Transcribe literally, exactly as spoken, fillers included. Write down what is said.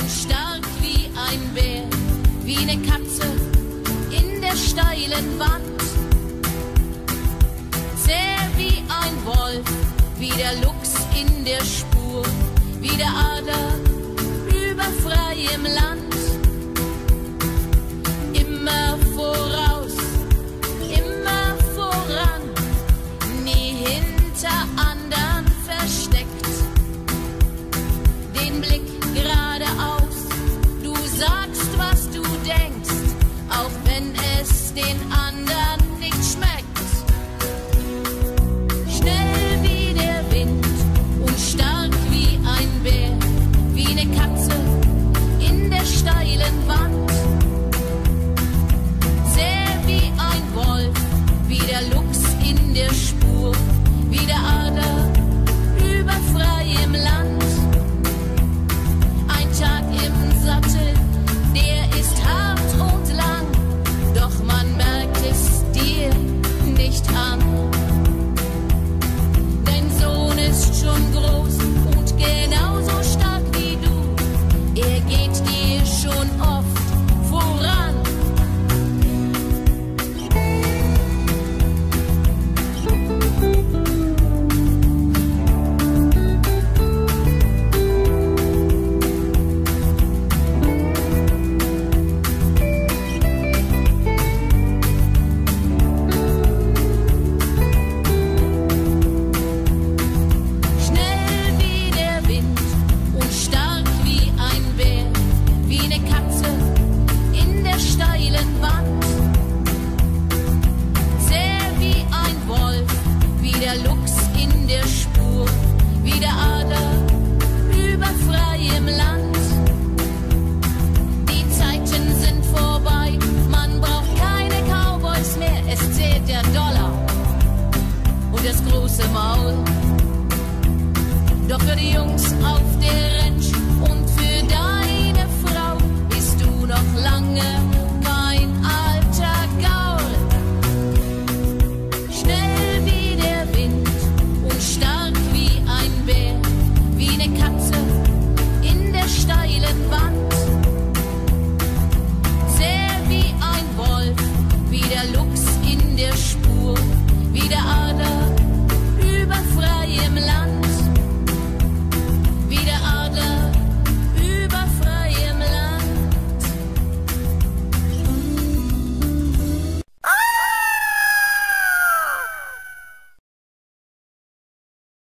stark wie ein Bär, wie eine Katze in der steilen Wand. Zäh wie ein Wolf, wie der Luchs in der Spur, wie der Adler über freiem Land. Immer voraus, immer voran, nie hinter anderen versteckt. Den Blick geradeaus, du sagst, was du denkst, auch wenn es den anderen nicht schmeckt. Schnell wie der Wind und stark wie ein Bär, wie eine Katze in der steilen Wand. Zäh wie ein Wolf, wie der Luchs in der Spur, wie der Adler über freiem Land. Ein Tag im Sattel, der ist hart und lang, doch man merkt es dir nicht an. Dein Sohn ist schon groß und genauso stark wie du, er geht dir schon oft voran. Schnell wie der Wind und stark wie ein Bär, wie eine Katze in der steilen Wand. Zäh wie ein Wolf, wie der Luchs in der Spur, wie der Adler über freiem Land. Die Zeiten sind vorbei, man braucht keine Cowboys mehr, es zählt der Dollar und das große Maul. Doch für die Jungs auf der Ranch und für deine Frau bist du noch lange